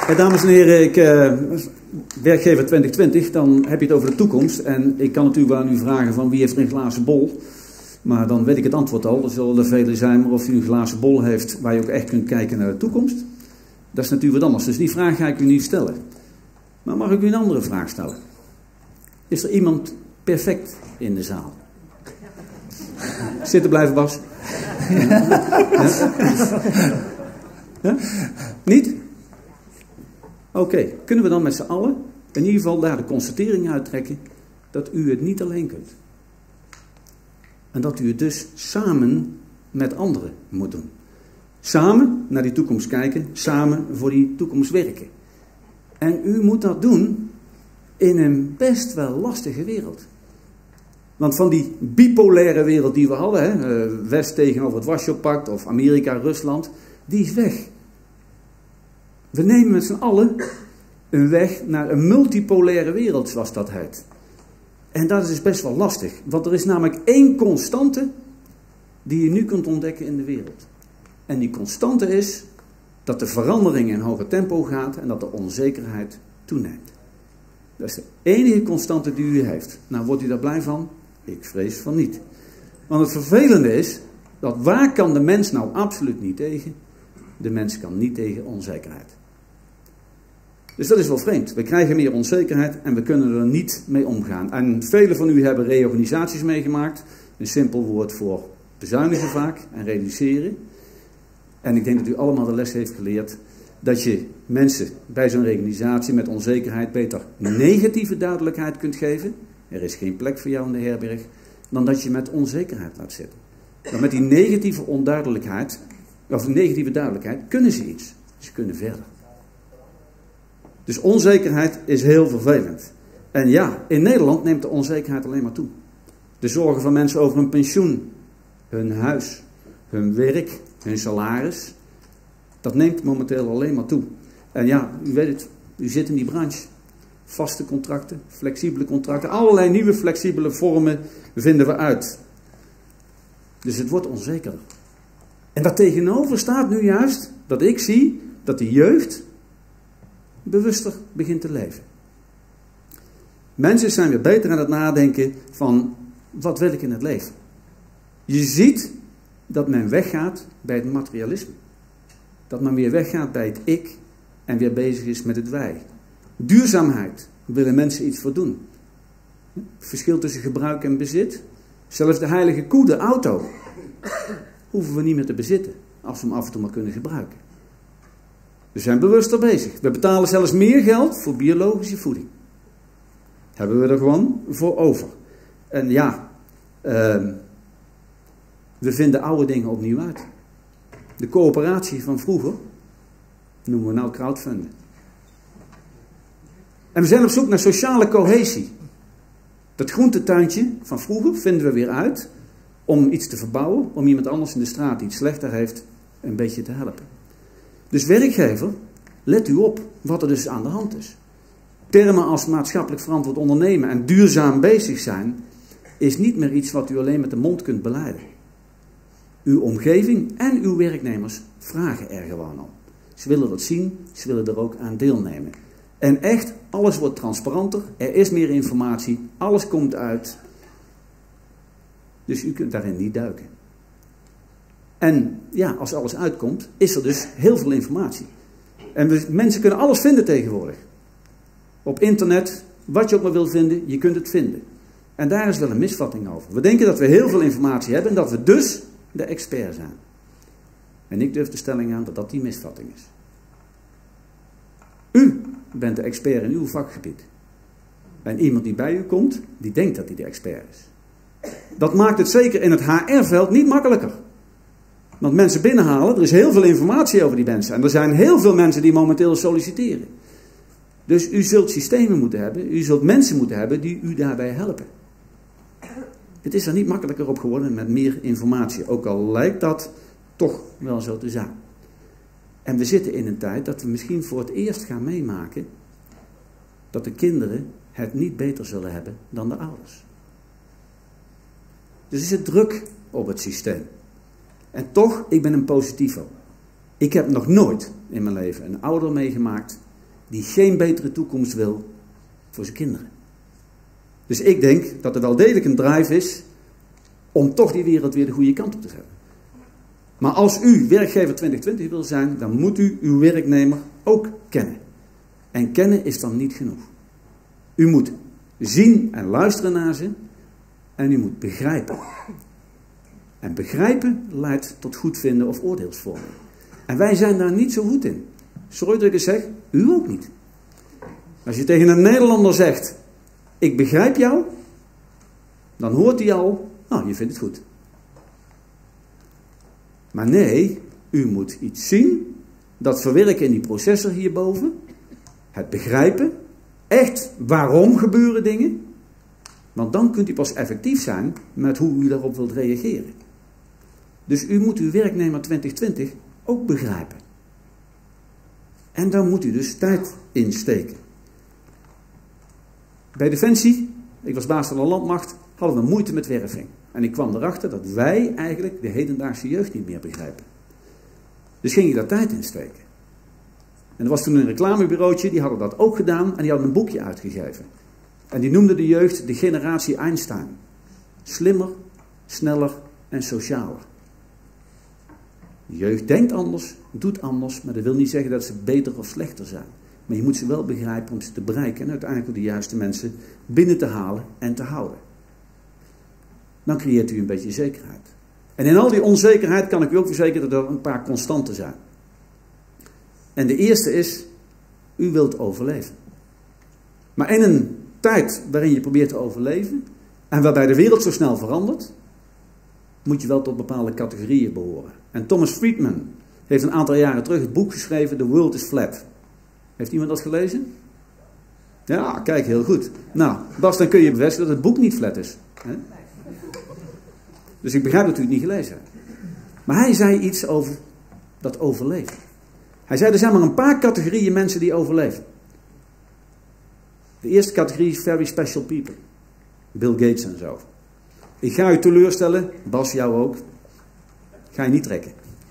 Dames en heren, werkgever 2020, dan heb je het over de toekomst. En ik kan natuurlijk wel aan u vragen van wie heeft er een glazen bol. Maar dan weet ik het antwoord al. Er zullen er velen zijn, maar of u een glazen bol heeft waar je ook echt kunt kijken naar de toekomst. Dat is natuurlijk wat anders. Dus die vraag ga ik u niet stellen. Maar mag ik u een andere vraag stellen? Is er iemand perfect in de zaal? Zitten blijven, Bas. Ja? Niet? Oké, kunnen we dan met z'n allen in ieder geval daar de constatering uittrekken dat u het niet alleen kunt. En dat u het dus samen met anderen moet doen. Samen naar die toekomst kijken, samen voor die toekomst werken. En u moet dat doen in een best wel lastige wereld. Want van die bipolaire wereld die we hadden, West tegenover het Warschau-pact of Amerika, Rusland, die is weg. We nemen met z'n allen een weg naar een multipolaire wereld, zoals dat heet. En dat is dus best wel lastig, want er is namelijk één constante die je nu kunt ontdekken in de wereld. En die constante is dat de verandering in hoger tempo gaat en dat de onzekerheid toeneemt. Dat is de enige constante die u heeft. Nou, wordt u daar blij van? Ik vrees van niet. Want het vervelende is, dat waar kan de mens nou absoluut niet tegen? De mens kan niet tegen onzekerheid. Dus dat is wel vreemd. We krijgen meer onzekerheid en we kunnen er niet mee omgaan. En velen van u hebben reorganisaties meegemaakt. Een simpel woord voor bezuinigen vaak en reduceren. En ik denk dat u allemaal de les heeft geleerd dat je mensen bij zo'n reorganisatie met onzekerheid beter negatieve duidelijkheid kunt geven. Er is geen plek voor jou in de herberg. Dan dat je met onzekerheid laat zitten. Maar met die negatieve onduidelijkheid, of negatieve duidelijkheid, kunnen ze iets. Ze kunnen verder. Dus onzekerheid is heel vervelend. En ja, in Nederland neemt de onzekerheid alleen maar toe. De zorgen van mensen over hun pensioen, hun huis, hun werk, hun salaris. Dat neemt momenteel alleen maar toe. En ja, u weet het, u zit in die branche. Vaste contracten, flexibele contracten, allerlei nieuwe flexibele vormen vinden we uit. Dus het wordt onzekerder. En daartegenover staat nu juist dat ik zie dat de jeugd bewuster begint te leven. Mensen zijn weer beter aan het nadenken van wat wil ik in het leven. Je ziet dat men weggaat bij het materialisme. Dat men weer weggaat bij het ik en weer bezig is met het wij. Duurzaamheid, willen mensen iets voor doen. Verschil tussen gebruik en bezit. Zelfs de heilige koe, de auto, hoeven we niet meer te bezitten als we hem af en toe maar kunnen gebruiken. We zijn bewuster bezig. We betalen zelfs meer geld voor biologische voeding. Hebben we er gewoon voor over. En ja, we vinden oude dingen opnieuw uit. De coöperatie van vroeger noemen we nou crowdfunding. En we zijn op zoek naar sociale cohesie. Dat groentetuintje van vroeger vinden we weer uit om iets te verbouwen, om iemand anders in de straat die het slechter heeft een beetje te helpen. Dus werkgever, let u op wat er dus aan de hand is. Termen als maatschappelijk verantwoord ondernemen en duurzaam bezig zijn is niet meer iets wat u alleen met de mond kunt belijden. Uw omgeving en uw werknemers vragen er gewoon om. Ze willen dat zien, ze willen er ook aan deelnemen. En echt, alles wordt transparanter, er is meer informatie, alles komt uit. Dus u kunt daarin niet duiken. En ja, als alles uitkomt, is er dus heel veel informatie. En mensen kunnen alles vinden tegenwoordig. Op internet, wat je ook maar wil vinden, je kunt het vinden. En daar is wel een misvatting over. We denken dat we heel veel informatie hebben en dat we dus de expert zijn. En ik durf de stelling aan dat dat die misvatting is. U bent de expert in uw vakgebied. En iemand die bij u komt, die denkt dat hij de expert is. Dat maakt het zeker in het HR-veld niet makkelijker. Want mensen binnenhalen, er is heel veel informatie over die mensen. En er zijn heel veel mensen die momenteel solliciteren. Dus u zult systemen moeten hebben, u zult mensen moeten hebben die u daarbij helpen. Het is er niet makkelijker op geworden met meer informatie. Ook al lijkt dat toch wel zo te zijn. En we zitten in een tijd dat we misschien voor het eerst gaan meemaken dat de kinderen het niet beter zullen hebben dan de ouders. Dus is het druk op het systeem. En toch, ik ben een positivo. Ik heb nog nooit in mijn leven een ouder meegemaakt die geen betere toekomst wil voor zijn kinderen. Dus ik denk dat er wel degelijk een drive is om toch die wereld weer de goede kant op te zetten. Maar als u werkgever 2020 wil zijn, dan moet u uw werknemer ook kennen. En kennen is dan niet genoeg. U moet zien en luisteren naar ze en u moet begrijpen. En begrijpen leidt tot goedvinden of oordeelsvorming. En wij zijn daar niet zo goed in. Sorry dat ik het zeg, u ook niet. Als je tegen een Nederlander zegt, ik begrijp jou, dan hoort hij al, nou, je vindt het goed. Maar nee, u moet iets zien, dat verwerken in die processor hierboven, het begrijpen, echt waarom gebeuren dingen, want dan kunt u pas effectief zijn met hoe u daarop wilt reageren. Dus u moet uw werknemer 2020 ook begrijpen. En dan moet u dus tijd insteken. Bij Defensie, ik was baas van de landmacht, hadden we moeite met werving. En ik kwam erachter dat wij eigenlijk de hedendaagse jeugd niet meer begrijpen. Dus ging ik daar tijd in steken. En er was toen een reclamebureautje, die hadden dat ook gedaan en die hadden een boekje uitgegeven. En die noemde de jeugd de generatie Einstein. Slimmer, sneller en socialer. De jeugd denkt anders, doet anders, maar dat wil niet zeggen dat ze beter of slechter zijn. Maar je moet ze wel begrijpen om ze te bereiken en uiteindelijk de juiste mensen binnen te halen en te houden. Dan creëert u een beetje zekerheid. En in al die onzekerheid kan ik u ook verzekeren dat er een paar constanten zijn. En de eerste is, u wilt overleven. Maar in een tijd waarin je probeert te overleven en waarbij de wereld zo snel verandert, moet je wel tot bepaalde categorieën behoren. En Thomas Friedman heeft een aantal jaren terug het boek geschreven, The World is Flat. Heeft iemand dat gelezen? Ja, kijk, heel goed. Nou, Bas, dan kun je bevestigen dat het boek niet flat is. Hè? Dus ik begrijp dat u het niet gelezen hebt. Maar hij zei iets over dat overleven. Hij zei, er zijn maar een paar categorieën mensen die overleven. De eerste categorie is very special people. Bill Gates en zo. Ik ga u teleurstellen, Bas, jou ook. Ga je niet trekken.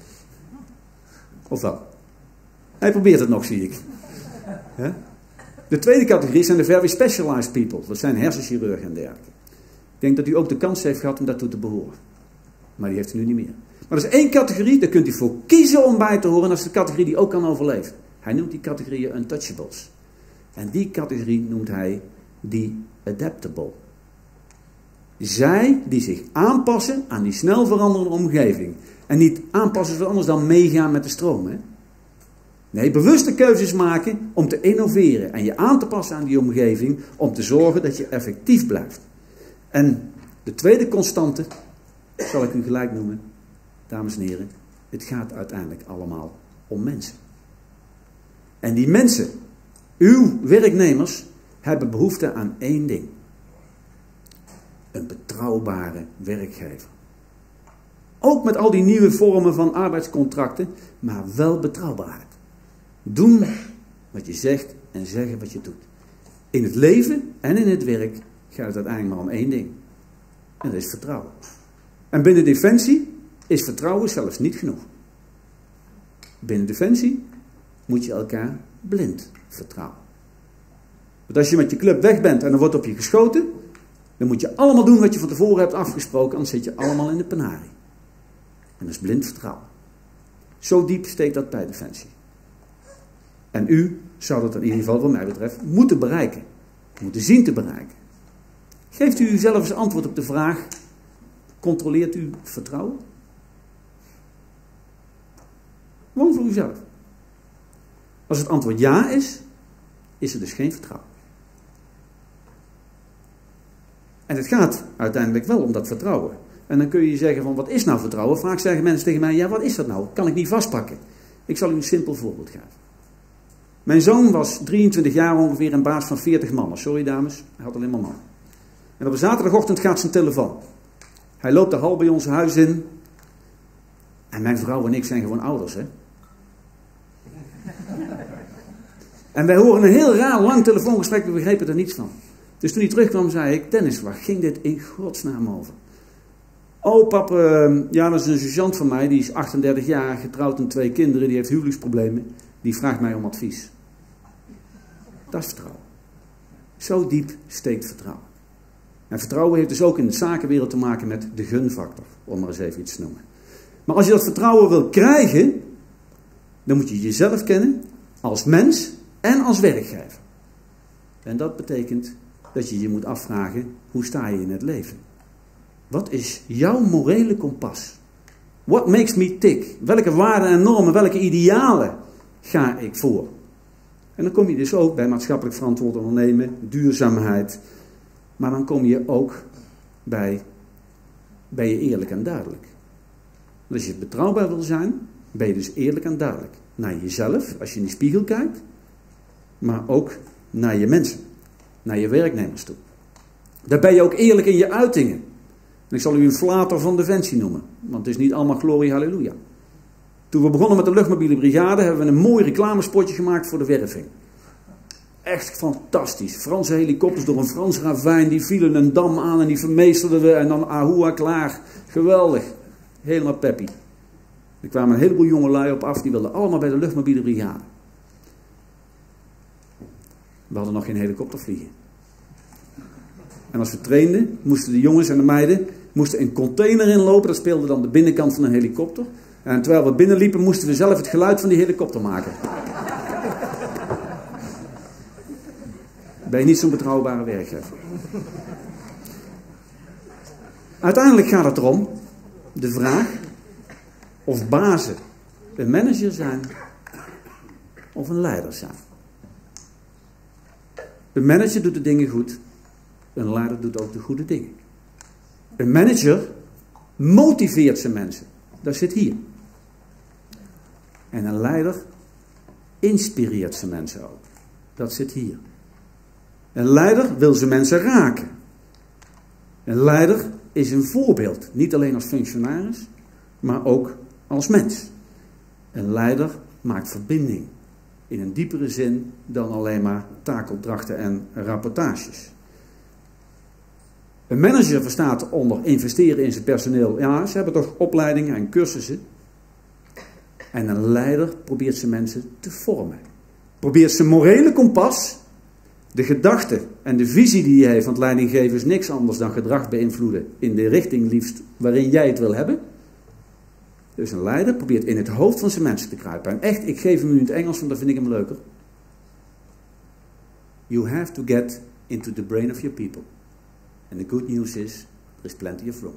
Of wel? Hij probeert het nog, zie ik. Ja? De tweede categorie zijn de very specialized people. Dat zijn hersenchirurgen en dergelijke. Ik denk dat u ook de kans heeft gehad om daartoe te behoren. Maar die heeft u nu niet meer. Maar er is één categorie, daar kunt u voor kiezen om bij te horen. En dat is de categorie die ook kan overleven. Hij noemt die categorieën untouchables. En die categorie noemt hij die adaptable. Zij die zich aanpassen aan die snel veranderende omgeving. En niet aanpassen is anders dan meegaan met de stroom. Hè? Nee, bewuste keuzes maken om te innoveren. En je aan te passen aan die omgeving. Om te zorgen dat je effectief blijft. En de tweede constante, zal ik u gelijk noemen. Dames en heren, het gaat uiteindelijk allemaal om mensen. En die mensen, uw werknemers, hebben behoefte aan één ding. Een betrouwbare werkgever. Ook met al die nieuwe vormen van arbeidscontracten, maar wel betrouwbaarheid. Doen wat je zegt en zeggen wat je doet. In het leven en in het werk gaat het uiteindelijk maar om één ding. En dat is vertrouwen. En binnen Defensie is vertrouwen zelfs niet genoeg. Binnen Defensie moet je elkaar blind vertrouwen. Want als je met je club weg bent en er wordt op je geschoten, dan moet je allemaal doen wat je van tevoren hebt afgesproken, anders zit je allemaal in de penarie. En dat is blind vertrouwen. Zo diep steekt dat bij Defensie. En u zou dat in ieder geval, wat mij betreft, moeten bereiken. Moeten zien te bereiken. Geeft u uzelf eens antwoord op de vraag, controleert u vertrouwen? Gewoon voor uzelf. Als het antwoord ja is, is er dus geen vertrouwen. En het gaat uiteindelijk wel om dat vertrouwen. En dan kun je zeggen van, wat is nou vertrouwen? Vaak zeggen mensen tegen mij, ja, wat is dat nou? Kan ik niet vastpakken. Ik zal u een simpel voorbeeld geven. Mijn zoon was 23 jaar ongeveer en baas van 40 mannen. Sorry dames, hij had alleen maar mannen. En op een zaterdagochtend gaat zijn telefoon. Hij loopt de hal bij ons huis in. En mijn vrouw en ik zijn gewoon ouders, hè. En wij horen een heel raar lang telefoongesprek, we begrepen er niets van. Dus toen hij terugkwam zei ik, Dennis, waar ging dit in godsnaam over? Oh pap, ja dat is een sergeant van mij, die is 38 jaar, getrouwd en 2 kinderen, die heeft huwelijksproblemen. Die vraagt mij om advies. Dat is vertrouwen. Zo diep steekt vertrouwen. En vertrouwen heeft dus ook in de zakenwereld te maken met de gunfactor, om maar eens even iets te noemen. Maar als je dat vertrouwen wil krijgen, dan moet je jezelf kennen als mens en als werkgever. En dat betekent dat je je moet afvragen, hoe sta je in het leven? Wat is jouw morele kompas? What makes me tick? Welke waarden en normen, welke idealen ga ik voor? En dan kom je dus ook bij maatschappelijk verantwoord ondernemen, duurzaamheid. Maar dan kom je ook bij, ben je eerlijk en duidelijk. Als je betrouwbaar wil zijn, ben je dus eerlijk en duidelijk. Naar jezelf, als je in de spiegel kijkt, maar ook naar je mensen, naar je werknemers toe. Daar ben je ook eerlijk in je uitingen. En ik zal u een flater van Defensie noemen, want het is niet allemaal glorie, halleluja. Toen we begonnen met de luchtmobiele brigade, hebben we een mooi reclamespotje gemaakt voor de werving. Echt fantastisch. Franse helikopters door een Frans ravijn, die vielen een dam aan en die vermeesterden we en dan ahua klaar. Geweldig. Helemaal peppy. Er kwamen een heleboel jonge lui op af, die wilden allemaal bij de luchtmobiele brigade. We hadden nog geen helikopter vliegen. En als we trainden, moesten de jongens en de meiden een container inlopen. Dat speelde dan de binnenkant van een helikopter. En terwijl we binnenliepen, moesten we zelf het geluid van die helikopter maken. Ben je niet zo'n betrouwbare werkgever. Uiteindelijk gaat het erom, de vraag, of bazen een manager zijn of een leider zijn. Een manager doet de dingen goed, een leider doet ook de goede dingen. Een manager motiveert zijn mensen, dat zit hier. En een leider inspireert zijn mensen ook, dat zit hier. Een leider wil zijn mensen raken. Een leider is een voorbeeld, niet alleen als functionaris, maar ook als mens. Een leider maakt verbinding in een diepere zin dan alleen maar taakopdrachten en rapportages. Een manager verstaat onder investeren in zijn personeel. Ja, ze hebben toch opleidingen en cursussen. En een leider probeert zijn mensen te vormen. Probeert zijn morele kompas, de gedachte en de visie die hij heeft, want leidinggeven is niks anders dan gedrag beïnvloeden in de richting liefst waarin jij het wil hebben. Dus een leider probeert in het hoofd van zijn mensen te kruipen. En echt, ik geef hem nu in het Engels, want dat vind ik hem leuker. You have to get into the brain of your people. And the good news is, there is plenty of room.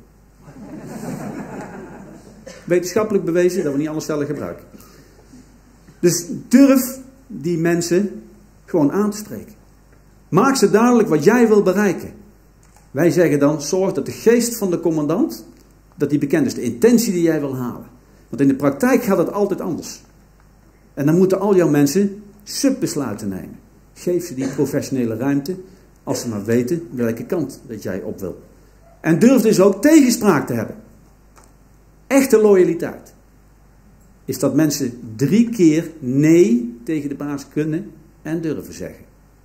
Wetenschappelijk bewezen dat we niet alle cellen gebruiken. Dus durf die mensen gewoon aan te spreken. Maak ze duidelijk wat jij wil bereiken. Wij zeggen dan, zorg dat de geest van de commandant, dat die bekend is, de intentie die jij wil halen. Want in de praktijk gaat het altijd anders. En dan moeten al jouw mensen subbesluiten nemen. Geef ze die professionele ruimte, als ze maar weten welke kant dat jij op wil. En durf dus ook tegenspraak te hebben. Echte loyaliteit is dat mensen 3 keer nee tegen de baas kunnen en durven zeggen.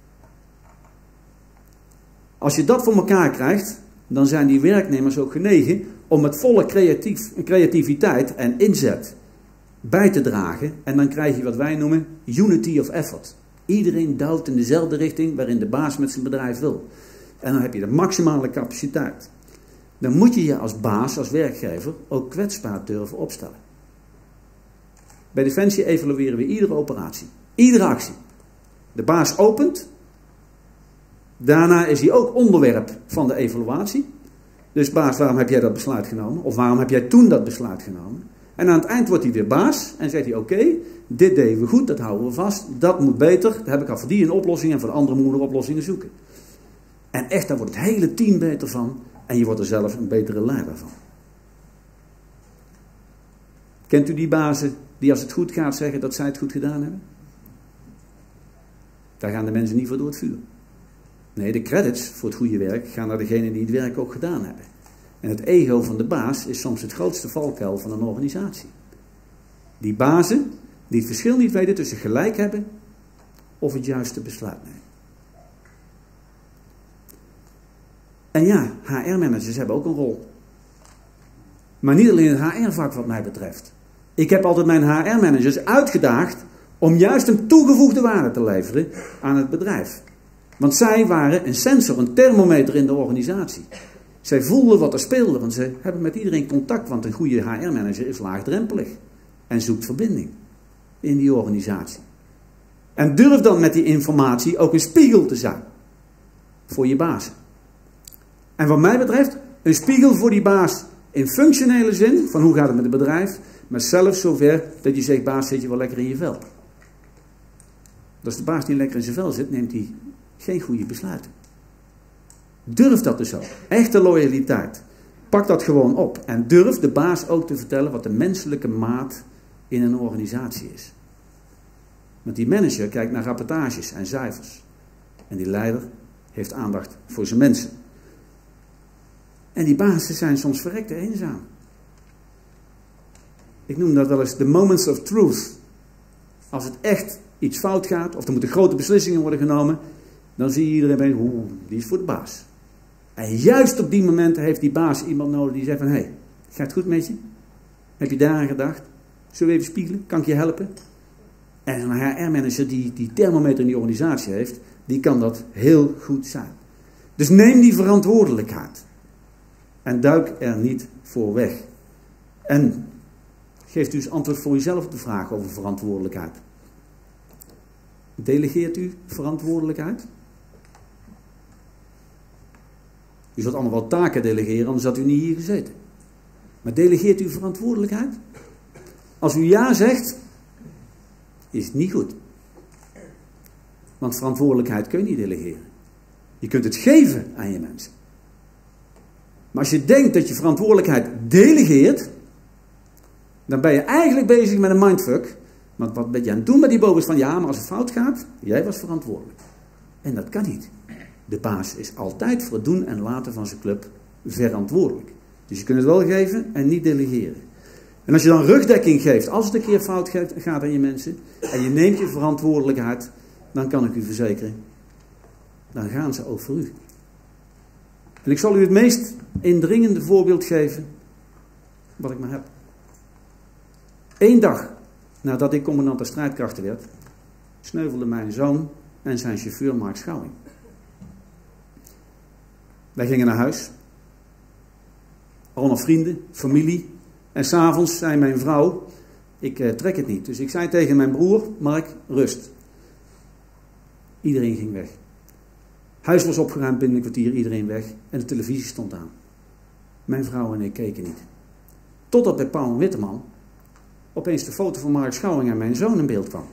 Als je dat voor elkaar krijgt, dan zijn die werknemers ook genegen om met volle creativiteit en inzet bij te dragen. En dan krijg je wat wij noemen unity of effort. Iedereen duwt in dezelfde richting waarin de baas met zijn bedrijf wil. En dan heb je de maximale capaciteit. Dan moet je je als baas, als werkgever, ook kwetsbaar durven opstellen. Bij Defensie evalueren we iedere operatie. Iedere actie. De baas opent. Daarna is hij ook onderwerp van de evaluatie. Dus baas, waarom heb jij dat besluit genomen? Of waarom heb jij toen dat besluit genomen? En aan het eind wordt hij weer baas en zegt hij, oké, dit deden we goed, dat houden we vast. Dat moet beter, daar heb ik al voor die een oplossing en voor de andere moeten we oplossingen zoeken. En echt, daar wordt het hele team beter van en je wordt er zelf een betere leider van. Kent u die bazen die als het goed gaat zeggen dat zij het goed gedaan hebben? Daar gaan de mensen niet voor door het vuur. Nee, de credits voor het goede werk gaan naar degene die het werk ook gedaan hebben. En het ego van de baas is soms het grootste valkuil van een organisatie. Die bazen die het verschil niet weten tussen gelijk hebben of het juiste besluit nemen. En ja, HR-managers hebben ook een rol. Maar niet alleen het HR-vak wat mij betreft. Ik heb altijd mijn HR-managers uitgedaagd Om juist een toegevoegde waarde te leveren aan het bedrijf. Want zij waren een sensor, een thermometer in de organisatie. Zij voelden wat er speelde, want ze hebben met iedereen contact. Want een goede HR-manager is laagdrempelig en zoekt verbinding in die organisatie. En durf dan met die informatie ook een spiegel te zijn voor je baas. En wat mij betreft, een spiegel voor die baas in functionele zin, van hoe gaat het met het bedrijf, maar zelfs zover dat je zegt, baas, zit je wel lekker in je vel. Als de baas niet lekker in zijn vel zit, neemt hij geen goede besluiten. Durf dat dus ook. Echte loyaliteit. Pak dat gewoon op. En durf de baas ook te vertellen wat de menselijke maat in een organisatie is. Want die manager kijkt naar rapportages en cijfers. En die leider heeft aandacht voor zijn mensen. En die bazen zijn soms verrekte eenzaam. Ik noem dat wel eens de moments of truth. Als het echt iets fout gaat, of er moeten grote beslissingen worden genomen, dan zie je iedereen bij, die is voor de baas. En juist op die momenten heeft die baas iemand nodig die zegt van, hey, gaat het goed met je? Heb je daaraan gedacht? Zullen we even spiegelen? Kan ik je helpen? En een HR-manager die thermometer in die organisatie heeft, die kan dat heel goed zijn. Dus neem die verantwoordelijkheid. En duik er niet voor weg. En geeft u eens antwoord voor uzelf op de vraag over verantwoordelijkheid. Delegeert u verantwoordelijkheid? U zult allemaal wel taken delegeren, anders had u niet hier gezeten. Maar delegeert u verantwoordelijkheid? Als u ja zegt, is het niet goed. Want verantwoordelijkheid kun je niet delegeren. Je kunt het geven aan je mensen. Maar als je denkt dat je verantwoordelijkheid delegeert, dan ben je eigenlijk bezig met een mindfuck. Want wat ben je aan het doen met die boven's van, ja, maar als het fout gaat, jij was verantwoordelijk. En dat kan niet. De baas is altijd voor het doen en laten van zijn club verantwoordelijk. Dus je kunt het wel geven en niet delegeren. En als je dan rugdekking geeft, als het een keer fout gaat aan je mensen, en je neemt je verantwoordelijkheid, dan kan ik u verzekeren, dan gaan ze ook voor u. En ik zal u het meest indringende voorbeeld geven, wat ik maar heb. 1 dag nadat ik commandant der strijdkrachten werd, sneuvelde mijn zoon en zijn chauffeur Mark Schouwing. Wij gingen naar huis. Allemaal vrienden, familie. En 's avonds zei mijn vrouw, ik trek het niet. Dus ik zei tegen mijn broer, Mark, rust. Iedereen ging weg. Huis was opgeruimd binnen een kwartier, iedereen weg. En de televisie stond aan. Mijn vrouw en ik keken niet. Totdat bij Paul Witteman opeens de foto van Mark Schouwing en mijn zoon in beeld kwam.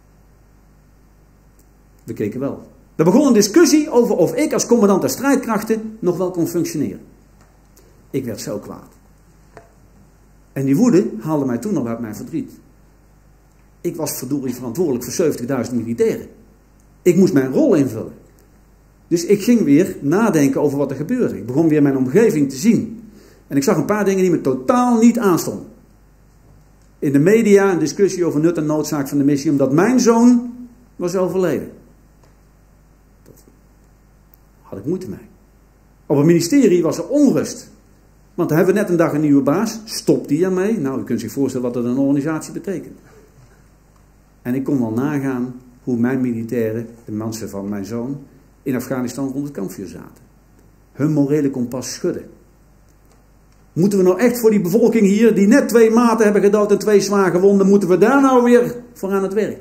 We keken wel. Er begon een discussie over of ik als commandant der strijdkrachten nog wel kon functioneren. Ik werd zo kwaad. En die woede haalde mij toen nog uit mijn verdriet. Ik was verdorie verantwoordelijk voor 70.000 militairen. Ik moest mijn rol invullen. Dus ik ging weer nadenken over wat er gebeurde. Ik begon weer mijn omgeving te zien. En ik zag een paar dingen die me totaal niet aanstonden. In de media een discussie over nut en noodzaak van de missie, omdat mijn zoon was overleden. Dat had ik moeite mee. Op het ministerie was er onrust. Want dan hebben we net een dag een nieuwe baas. Stopt die ermee? Nou, u kunt zich voorstellen wat dat een organisatie betekent. En ik kon wel nagaan hoe mijn militairen, de mensen van mijn zoon, in Afghanistan rond het kampvuur zaten. Hun morele kompas schudden. Moeten we nou echt voor die bevolking hier, die net 2 maten hebben gedood en 2 zwaar gewonden, moeten we daar nou weer voor aan het werk?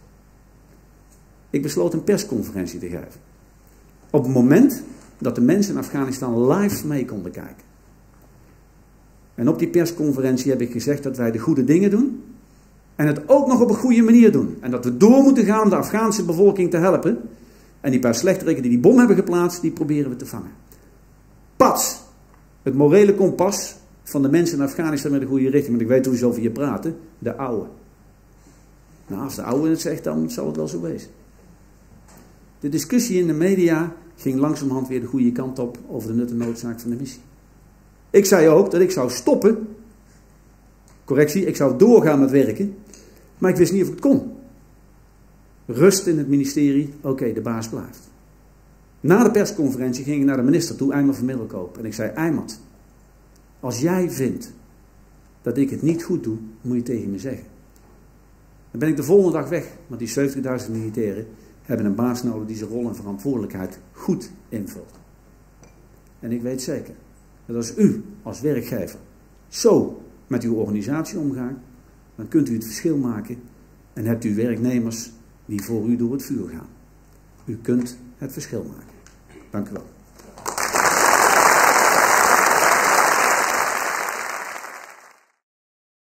Ik besloot een persconferentie te geven. Op het moment dat de mensen in Afghanistan live mee konden kijken. En op die persconferentie heb ik gezegd dat wij de goede dingen doen. En het ook nog op een goede manier doen. En dat we door moeten gaan om de Afghaanse bevolking te helpen. En die paar slechteriken die bom hebben geplaatst, die proberen we te vangen. Pats! Het morele kompas van de mensen in Afghanistan met de goede richting. Want ik weet hoe ze over je praten. De oude. Nou, als de oude het zegt, dan zal het wel zo wezen. De discussie in de media ging langzamerhand weer de goede kant op over de nut en noodzaak van de missie. Ik zei ook dat ik zou stoppen. Correctie, ik zou doorgaan met werken. Maar ik wist niet of ik het kon. Rust in het ministerie, oké, de baas blijft. Na de persconferentie ging ik naar de minister toe, Eimert van Middelkoop. En ik zei, Eimert, als jij vindt dat ik het niet goed doe, moet je tegen me zeggen. Dan ben ik de volgende dag weg. Want die 70.000 militairen hebben een baas nodig die zijn rol en verantwoordelijkheid goed invult. En ik weet zeker dat als u als werkgever zo met uw organisatie omgaat, dan kunt u het verschil maken en hebt u werknemers die voor u door het vuur gaan. U kunt het verschil maken. Dank u wel.